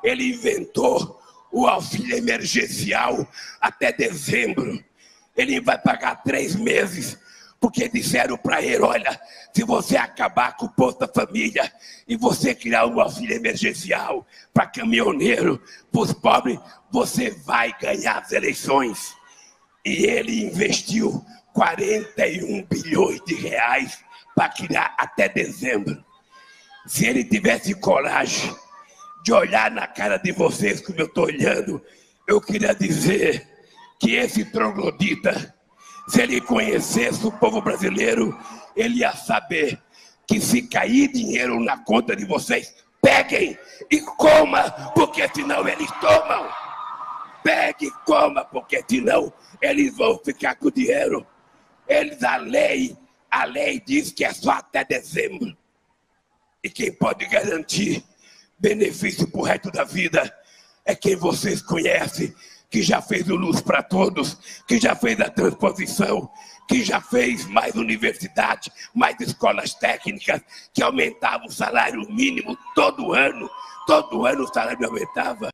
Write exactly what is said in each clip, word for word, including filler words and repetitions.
Ele inventou o auxílio emergencial até dezembro. Ele vai pagar três meses, porque disseram para ele, olha, se você acabar com o Bolsa Família e você criar um auxílio emergencial para caminhoneiro, para os pobres, você vai ganhar as eleições. E ele investiu quarenta e um bilhões de reais para criar até dezembro. Se ele tivesse coragem de olhar na cara de vocês como eu estou olhando, eu queria dizer que esse troglodita, se ele conhecesse o povo brasileiro, ele ia saber que se cair dinheiro na conta de vocês, peguem e coma, porque senão eles tomam. Pegue e coma, porque senão eles vão ficar com o dinheiro. Eles, a lei, a lei diz que é só até dezembro. E quem pode garantir benefício pro resto da vida é quem vocês conhecem, que já fez o Luz para Todos, que já fez a transposição, que já fez mais universidade, mais escolas técnicas, que aumentava o salário mínimo todo ano, todo ano o salário aumentava.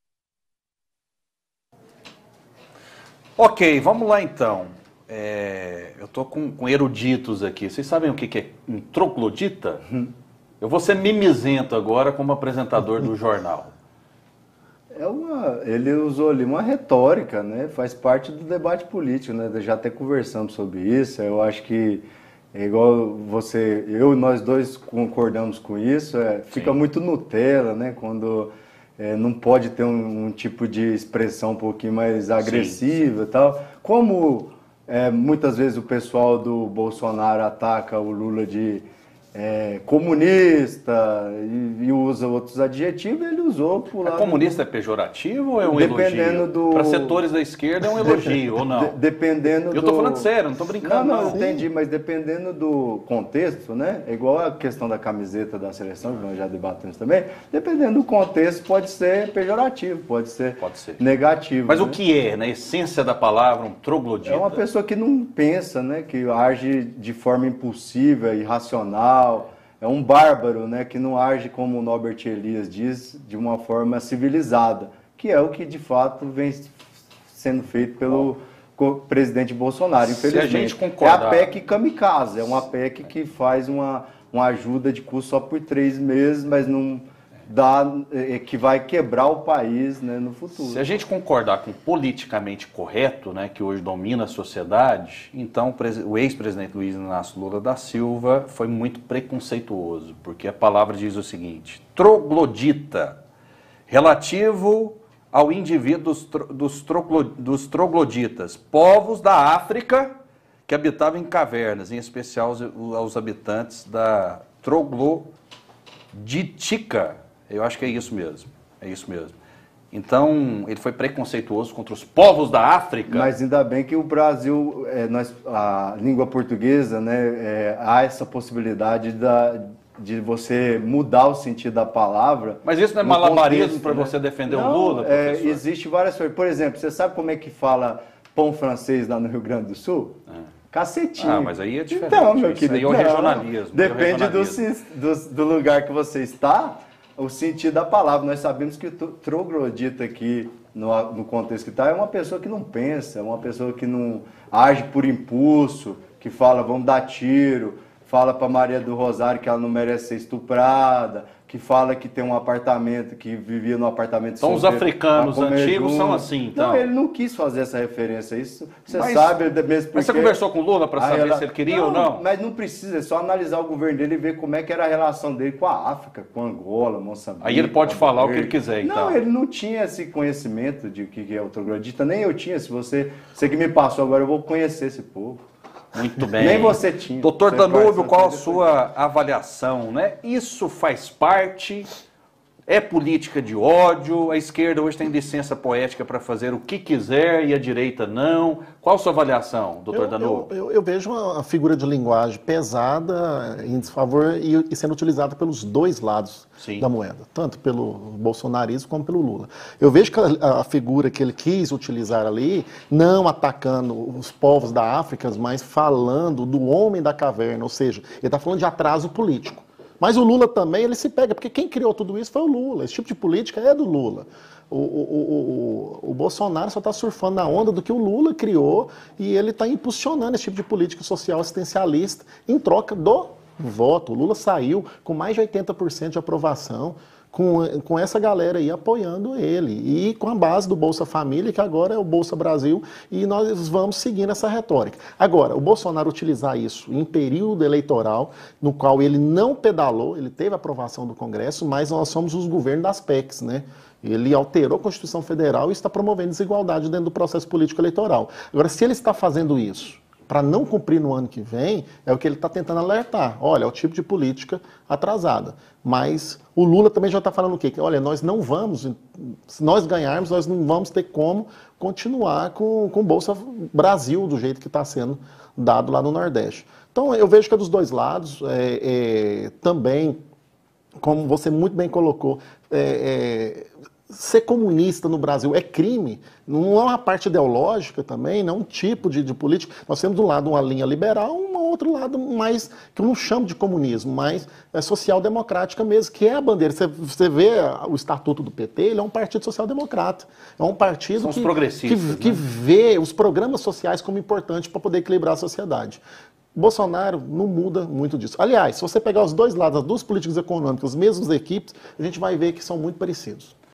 Ok, vamos lá então. É, eu estou com, com eruditos aqui. Vocês sabem o que, que é um troglodita? Hum. Eu vou ser mimizento agora como apresentador do jornal. É uma, ele usou ali uma retórica, né? Faz parte do debate político, né? Já até conversamos sobre isso. Eu acho que é igual você, eu e nós dois concordamos com isso. É, fica muito Nutella, né? Quando é, não pode ter um, um tipo de expressão um pouquinho mais agressiva e tal. Como é, muitas vezes o pessoal do Bolsonaro ataca o Lula de É, comunista e, e usa outros adjetivos, ele usou por lá. É comunista do... é pejorativo ou é um dependendo elogio? Do... Para setores da esquerda é um elogio ou não? De, dependendo Eu estou do... falando sério, não estou brincando. Não, não, não. eu entendi, mas dependendo do contexto, né? É igual a questão da camiseta da seleção, que nós já debatemos também, dependendo do contexto pode ser pejorativo, pode ser, pode ser. negativo. Mas né? o que é, na essência da palavra, um troglodita? É uma pessoa que não pensa, né? Que age de forma impulsiva, irracional. É um bárbaro, né, que não age, como o Norbert Elias diz, de uma forma civilizada, que é o que, de fato, vem sendo feito pelo presidente Bolsonaro, infelizmente. Se a gente concordar... É a P E C kamikaze, é uma P E C que faz uma, uma ajuda de custo só por três meses, mas não dá, é, que vai quebrar o país, né, no futuro. Se a gente concordar com o politicamente correto, né, que hoje domina a sociedade, então o ex-presidente Luiz Inácio Lula da Silva foi muito preconceituoso, porque a palavra diz o seguinte: troglodita, relativo ao indivíduo dos, dos, troglo, dos trogloditas, povos da África que habitavam em cavernas, em especial aos, aos habitantes da trogloditica. Eu acho que é isso mesmo, é isso mesmo. Então, ele foi preconceituoso contra os povos da África. Mas ainda bem que o Brasil, é, nós, a língua portuguesa, né, é, há essa possibilidade da, de você mudar o sentido da palavra. Mas isso não é malabarismo para você defender não, o Lula, professor? É, existe várias coisas. Por exemplo, você sabe como é que fala pão francês lá no Rio Grande do Sul? É. Cacetinho. Ah, mas aí é diferente. Então, meu querido, aí é o regionalismo. Depende é o regionalismo. Do, do, do lugar que você está, o sentido da palavra. Nós sabemos que o troglodita aqui, no, no contexto que está, é uma pessoa que não pensa, é uma pessoa que não age por impulso, que fala, vamos dar tiro, fala para Maria do Rosário que ela não merece ser estuprada, que fala que tem um apartamento, que vivia no apartamento... Então os africanos antigos são assim, então? Não, ele não quis fazer essa referência, isso você mas, sabe mesmo porque... Mas você conversou com o Lula para saber ela... se ele queria não, ou não? Mas não precisa, é só analisar o governo dele e ver como é que era a relação dele com a África, com Angola, Moçambique... Aí ele pode falar o que ele quiser, então. Não, ele não tinha esse conhecimento de o que é o troglodita, nem eu tinha. Se você, você que me passou agora, eu vou conhecer esse povo. Muito bem. Nem você tinha. Doutor você Danúbio, qual a sua avaliação, né? Isso faz parte... É política de ódio, a esquerda hoje tem licença poética para fazer o que quiser e a direita não. Qual a sua avaliação, doutor Danúbio? Eu, eu, eu vejo uma figura de linguagem pesada, em desfavor e, e sendo utilizada pelos dois lados Sim. da moeda, tanto pelo bolsonarismo como pelo Lula. Eu vejo que a, a figura que ele quis utilizar ali, não atacando os povos da África, mas falando do homem da caverna, ou seja, ele está falando de atraso político. Mas o Lula também, ele se pega, porque quem criou tudo isso foi o Lula. Esse tipo de política é do Lula. O, o, o, o, o Bolsonaro só está surfando na onda do que o Lula criou e ele está impulsionando esse tipo de política social assistencialista em troca do voto. O Lula saiu com mais de oitenta por cento de aprovação, com, com essa galera aí apoiando ele. E com a base do Bolsa Família, que agora é o Bolsa Brasil, e nós vamos seguindo essa retórica. Agora, o Bolsonaro utilizar isso em período eleitoral, no qual ele não pedalou, ele teve aprovação do Congresso, mas nós somos os governos das P E Cs, né? Ele alterou a Constituição Federal e está promovendo desigualdade dentro do processo político eleitoral. Agora, se ele está fazendo isso para não cumprir no ano que vem, é o que ele está tentando alertar. Olha, é o tipo de política atrasada. Mas o Lula também já está falando o quê? Que, olha, nós não vamos, se nós ganharmos, nós não vamos ter como continuar com o Bolsa Brasil do jeito que está sendo dado lá no Nordeste. Então, eu vejo que é dos dois lados. É, é, também, como você muito bem colocou, é, é, ser comunista no Brasil é crime, não é uma parte ideológica também, não é um tipo de, de política. Nós temos de um lado uma linha liberal, um outro lado mais, que eu não chamo de comunismo, mas é social-democrática mesmo, que é a bandeira. Você, você vê o estatuto do P T, ele é um partido social-democrata. É um partido São os que, progressistas, que, né? que vê os programas sociais como importantes para poder equilibrar a sociedade. Bolsonaro não muda muito disso. Aliás, se você pegar os dois lados, as duas políticas econômicas, as mesmas equipes, a gente vai ver que são muito parecidos.